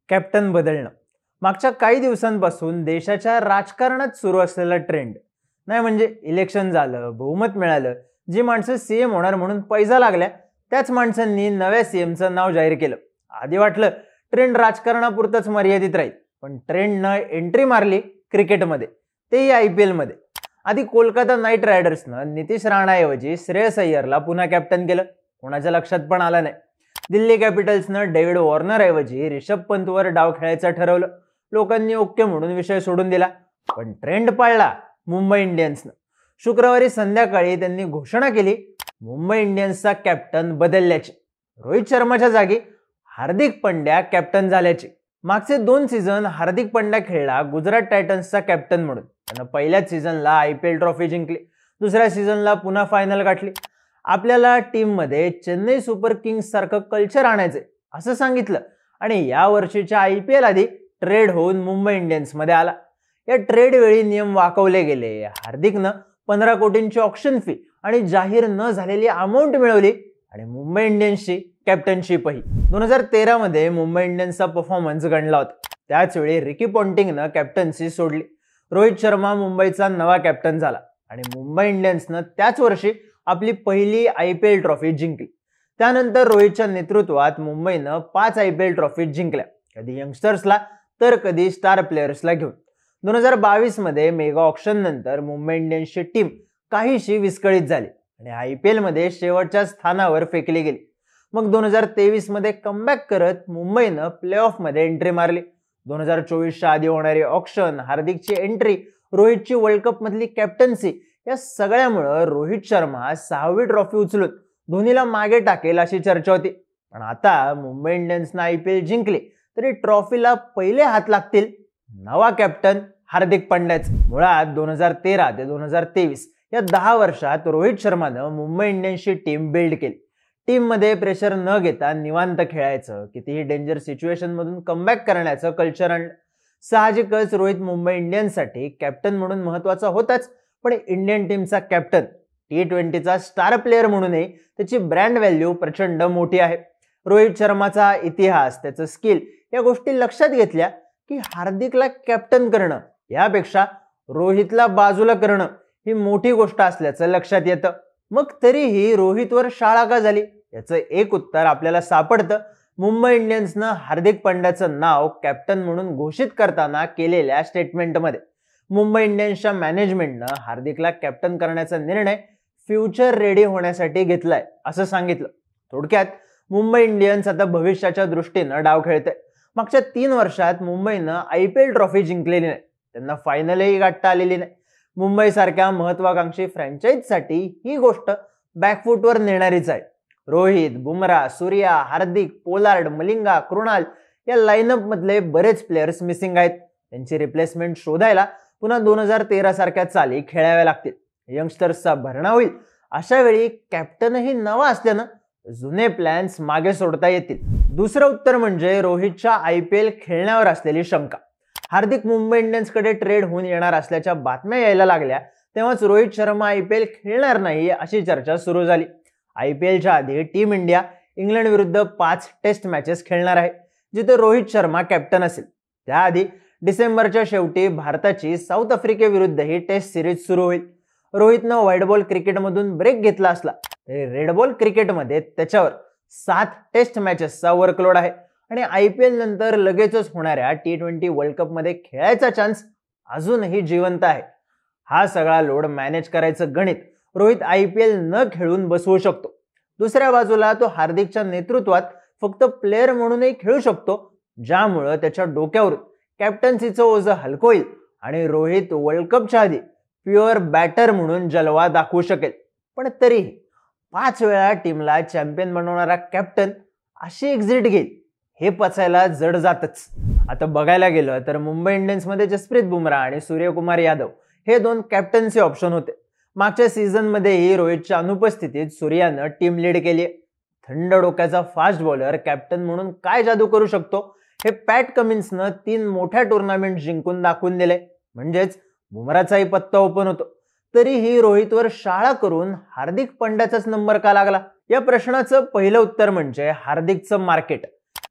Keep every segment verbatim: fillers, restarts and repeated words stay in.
Captain बदलणं मागच्या काही दिवसांपासून देशाच्या राजकारणात सुरू असलेला ट्रेंड नाही. म्हणजे इलेक्शन झालं, बहुमत मिळालं, जी माणसं सीएम होणार म्हणून पैसा लागल्या त्याच माणसांनी नव्या सीएमचं नाव जाहीर केलं. आधी वाटलं ट्रेंड राजकारणापुरतच मर्यादित राहील, पण ट्रेंडनं एंट्री मारली क्रिकेटमध्ये, तेही आय पी एल मध्ये. आधी कोलकाता नाईट रायडर्सनं नितीश राणाऐवजी श्रेयस अय्यरला पुन्हा कॅप्टन केलं, कोणाच्या लक्षात पण आलं नाही. दिल्ली कॅपिटल्सनं डेव्हिड वॉर्नर ऐवजी रिषभ पंतवर डाव खेळायचं ठरवलं, लोकांनी ओके म्हणून विषय सोडून दिला. पण ट्रेंड पाळला मुंबई इंडियन्सनं. शुक्रवारी संध्याकाळी त्यांनी घोषणा केली मुंबई इंडियन्सचा कॅप्टन बदलल्याची. रोहित शर्माच्या जागी हार्दिक पंड्या कॅप्टन झाल्याची. मागचे दोन सीझन हार्दिक पंड्या खेळला गुजरात टायटन्सचा कॅप्टन म्हणून. त्यानं पहिल्याच सीझनला आय पी एल ट्रॉफी जिंकली, दुसऱ्या सीझनला पुन्हा फायनल गाठली. आपल्याला टीममध्ये चेन्नई सुपर किंग्स सारखं कल्चर आणायचंय असं सांगितलं आणि या वर्षीच्या आय पी एल आधी ट्रेड होऊन मुंबई इंडियन्समध्ये आला. या ट्रेड वेळी नियम वाकवले गेले. हार्दिकनं पंधरा कोटींची ऑप्शन फी आणि जाहीर न झालेली अमाऊंट मिळवली आणि मुंबई इंडियन्सची कॅप्टनशिपही. दोन हजार तेरा मध्ये मुंबई इंडियन्सचा परफॉर्मन्स गणला होता. त्याच वेळी रिकी पॉन्टिंगनं कॅप्टन्सी सोडली. रोहित शर्मा मुंबईचा नवा कॅप्टन झाला आणि मुंबई इंडियन्सनं त्याच वर्षी आपली पहिली आय पी एल ट्रॉफी जिंकली. त्यानंतर रोहितच्या नेतृत्वात मुंबईनं पाच आय पी एल ट्रॉफी जिंकल्या, कधी यंगस्टर्सला तर कधी स्टार प्लेयर्सला घेऊन. दोन हजार बावीस मध्ये मेगा ऑक्शन नंतर मुंबई इंडियन्सची टीम काहीशी विस्कळीत झाली आणि आय पी एल मध्ये शेवटच्या स्थानावर फेकली गेली. मग दोन हजार तेवीस मध्ये कमबॅक करत मुंबईनं प्ले ऑफ मध्ये एंट्री मारली. दोन हजार चोवीसच्या आधी होणारी ऑक्शन, हार्दिकची एंट्री, रोहितची वर्ल्ड कप मधली कॅप्टन्सी, या सगळ्यामुळं रोहित शर्मा सहावी ट्रॉफी उचलून धोनीला मागे टाकेल अशी चर्चा होती. पण आता मुंबई इंडियन्सनं आय पी एल जिंकली तरी ट्रॉफीला पहिले हात लागतील नवा कॅप्टन हार्दिक पंड्याच. मुळात दोन हजार तेरा ते दोन हजार तेवीस या दहा वर्षात रोहित शर्मानं मुंबई इंडियन्सची टीम बिल्ड केली. टीम मध्ये प्रेशर न घेता निवांत खेळायचं, कितीही डेंजर सिच्युएशन मधून कमबॅक करण्याचं कल्चर आणलं. साहजिकच रोहित मुंबई इंडियन्ससाठी कॅप्टन म्हणून महत्वाचा होताच, पण इंडियन टीमचा कॅप्टन, टी ट्वेंटीचा स्टार प्लेअर म्हणूनही त्याची ब्रँड व्हॅल्यू प्रचंड मोठी आहे. रोहित शर्माचा इतिहास, त्याचं स्किल या गोष्टी लक्षात घेतल्या की हार्दिकला कॅप्टन करणं यापेक्षा रोहितला बाजूला करणं ही मोठी गोष्ट असल्याचं लक्षात येतं. मग तरीही रोहितवर शाळा का झाली याचं एक उत्तर आपल्याला सापडतं मुंबई इंडियन्सनं हार्दिक पंड्याचं नाव कॅप्टन म्हणून घोषित करताना केलेल्या स्टेटमेंटमध्ये. मुंबई इंडियन्सच्या मॅनेजमेंटनं हार्दिकला कॅप्टन करण्याचा निर्णय फ्युचर रेडी होण्यासाठी घेतलाय असं सांगितलं. थोडक्यात मुंबई इंडियन्स आता भविष्याच्या दृष्टीनं डाव खेळते. मागच्या तीन वर्षात मुंबईनं आय पी एल ट्रॉफी जिंकलेली नाही, त्यांना फायनलही गाठता आलेली नाही. मुंबई सारख्या महत्वाकांक्षी फ्रँचाईजसाठी ही गोष्ट बॅकफुटवर नेणारीच आहे. रोहित, बुमराह, सूर्या, हार्दिक, पोलार्ड, मलिंगा, कृणाल या लाईनअप मधले बरेच प्लेयर्स मिसिंग आहेत. त्यांची रिप्लेसमेंट शोधायला पुन्हा दोन हजार तेरा सारख्या चाली खेळाव्या लागतील. यंगस्टर्सचा भरणा होईल. अशा वेळी कॅप्टनही नवा असल्यानं जुने प्लॅन्स मागे सोडता येतील. दुसरं उत्तर म्हणजे रोहितच्या आय पी एल खेळण्यावर असलेली शंका. हार्दिक मुंबई इंडियन्सकडे ट्रेड होऊन येणार असल्याच्या बातम्या यायला लागल्या तेव्हाच Rohit Sharma I P L खेळणार नाही अशी चर्चा सुरू झाली. आय पी एलच्या आधी टीम इंडिया इंग्लंड विरुद्ध पाच टेस्ट मॅचेस खेळणार आहे, जिथे रोहित शर्मा कॅप्टन असेल. त्याआधी डिसेंबरच्या शेवटी भारताची साऊथ आफ्रिकेविरुद्ध ही टेस्ट सिरीज सुरू होईल. रोहितनं व्हाईट बॉल क्रिकेटमधून ब्रेक घेतला असला तरी रेड बॉल क्रिकेटमध्ये त्याच्यावर सात टेस्ट मॅचेसचा वर्कलोड आहे आणि आय पी एल नंतर लगेचच होणाऱ्या टी ट्वेंटी वर्ल्ड कप मध्ये खेळायचा चान्स अजूनही जिवंत आहे. हा सगळा लोड मॅनेज करायचं गणित रोहित आय पी एल न खेळून बसवू शकतो. दुसऱ्या बाजूला तो हार्दिकच्या नेतृत्वात फक्त प्लेअर म्हणूनही खेळू शकतो, ज्यामुळं त्याच्या डोक्यावरून कॅप्टन्सीचं ओझं हलकं होईल आणि रोहित वर्ल्ड कपच्या आधी प्युअर बॅटर म्हणून जलवा दाखवू शकेल. पण तरीही पाच वेळा टीमला चॅम्पियन बनवणारा कॅप्टन अशी एक्झिट घेईल हे पचायला जड जातच. आता बघायला गेलं तर मुंबई इंडियन्समध्ये जसप्रीत बुमराह आणि सूर्यकुमार यादव हे दोन कॅप्टन्सी ऑप्शन होते. मागच्या सीझनमध्येही रोहितच्या अनुपस्थितीत सूर्यानं टीम लीड केली. थंड डोक्याचा फास्ट बॉलर कॅप्टन म्हणून काय जादू करू शकतो हे पॅट कमिन्सनं तीन मोठ्या टुर्नामेंट जिंकून दाखवून दिले. म्हणजेच बुमराचाही पत्ता ओपन होतो. तरीही रोहितवर शाळा करून हार्दिक पंड्याचाच नंबर का लागला? या प्रश्नाचं पहिलं उत्तर म्हणजे हार्दिकचं मार्केट.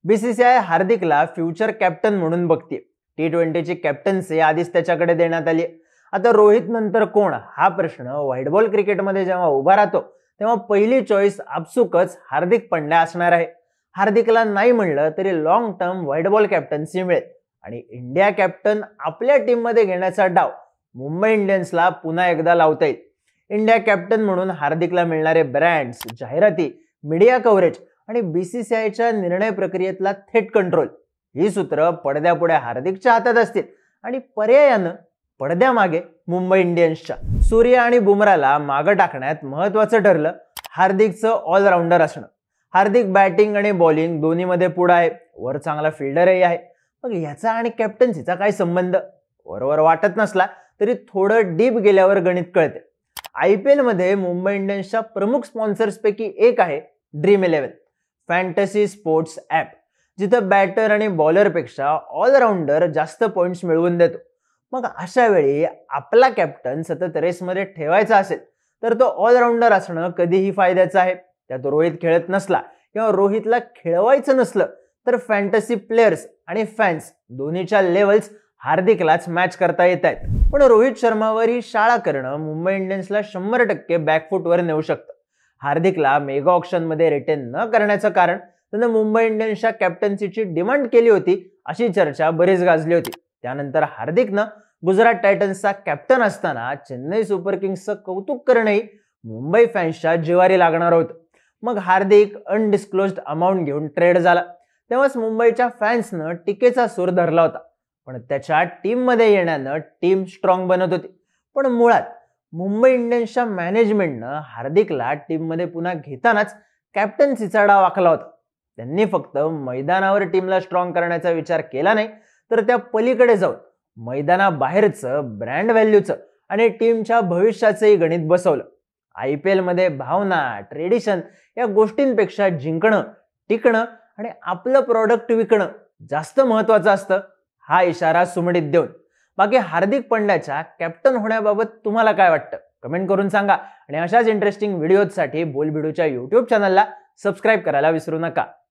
बीसीसीआय हार्दिकला फ्युचर कॅप्टन म्हणून बघते. टी ट्वेंटीची कॅप्टन्सी आधीच त्याच्याकडे देण्यात आली. आता रोहित नंतर कोण हा प्रश्न व्हाईट बॉल क्रिकेटमध्ये जेव्हा उभा राहतो तेव्हा पहिली चॉईस आपसुकच हार्दिक पंड्या असणार आहे. हार्दिकला नाही म्हणलं तरी long term white ball captaincy मिळेल आणि इंडिया कॅप्टन आपल्या टीममध्ये घेण्याचा डाव मुंबई इंडियन्सला पुन्हा एकदा लावता येईल. इंडिया कॅप्टन म्हणून हार्दिकला मिळणारे ब्रँड्स, जाहिराती, मीडिया कव्हरेज आणि बीसीसीआयच्या निर्णय प्रक्रियेतला थेट कंट्रोल ही सूत्र पडद्यापुढे हार्दिकच्या हातात असतील आणि पर्यायानं पडद्यामागे मुंबई इंडियन्सच्या. सूर्य आणि बुमराला मागं टाकण्यात महत्वाचं ठरलं हार्दिकचं ऑलराऊंडर असणं. हार्दिक बॅटिंग आणि बॉलिंग दोन्हीमध्ये पुढं आहे, वर चांगला फिल्डरही आहे. मग याचा आणि कॅप्टन्सीचा काय संबंध? वरवर वाटत नसला तरी थोडं डीप गेल्यावर गणित कळते. आय पी एल मध्ये मुंबई इंडियन्सच्या प्रमुख स्पॉन्सर्स पैकी एक आहे dream eleven, fantasy sports app, जिथं बॅटर आणि बॉलरपेक्षा ऑलराऊंडर जास्त पॉइंट्स मिळवून देतो. मग अशा वेळी आपला कॅप्टन सतत रेसमध्ये ठेवायचा असेल तर तो ऑलराऊंडर असणं कधीही फायद्याचं आहे. त्यात रोहित खेळत नसला किंवा रोहितला खेळवायचं नसलं तर फॅन्टसी प्लेयर्स आणि फॅन्स दोन्हीच्या लेवल्स हार्दिकलाच मॅच करता येत आहेत. पण रोहित शर्मावर ही शाळा करणं मुंबई इंडियन्सला शंभर टक्के बॅकफुटवर नेऊ शकतं. हार्दिकला मेगा ऑप्शनमध्ये रिटेन न करण्याचं कारण त्यानं मुंबई इंडियन्सच्या कॅप्टन्सीची डिमांड केली होती अशी चर्चा बरीच गाजली होती. त्यानंतर हार्दिकनं गुजरात टायटन्सचा कॅप्टन असताना चेन्नई सुपर किंग्सचं कौतुक करणंही मुंबई फॅन्सच्या जिवारी लागणार होतं. मग हार्दिक अनडिस्क्लोज्ड अमाऊंट घेऊन ट्रेड झाला. तेव्हाच मुंबईच्या फॅन्सनं टीकेचा सूर धरला होता. पण त्याच्या टीममध्ये येण्यानं टीम स्ट्रॉंग बनत होती. पण मुळात मुंबई इंडियन्सच्या मॅनेजमेंटनं हार्दिकला टीममध्ये पुन्हा घेतानाच कॅप्टन्सीचा डाव आखला होता. त्यांनी फक्त मैदानावर टीमला स्ट्रॉंग करण्याचा विचार केला नाही तर त्या पलीकडे जाऊन मैदानाबाहेरचं ब्रँड व्हॅल्यूचं आणि टीमच्या भविष्याचंही गणित बसवलं. आय पी एल मध्ये भावना, ट्रेडिशन या गोष्टींपेक्षा जिंकणं, टिकणं आणि आपलं प्रॉडक्ट विकणं जास्त महत्वाचं असतं हा इशारा सुमडीत देऊन. बाकी हार्दिक पंड्याच्या कॅप्टन होण्याबाबत तुम्हाला काय वाटतं कमेंट करून सांगा आणि अशाच इंटरेस्टिंग व्हिडिओजसाठी बोलबिडूच्या यूट्यूब चॅनलला सबस्क्राईब करायला विसरू नका.